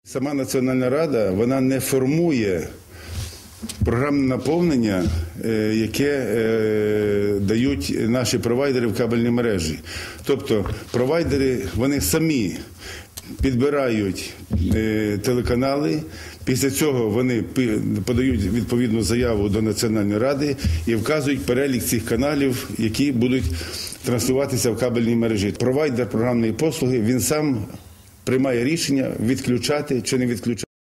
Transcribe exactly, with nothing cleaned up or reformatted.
Сама Національна рада, вона не формує програмне наповнення, яке дають наші провайдери в кабельній мережі. Тобто провайдери, вони самі підбирають телеканали, після цього вони подають відповідну заяву до Національної ради і вказують перелік цих каналів, які будуть транслюватися в кабельній мережі. Провайдер програмної послуги, він сам приймає рішення відключати чи не відключати.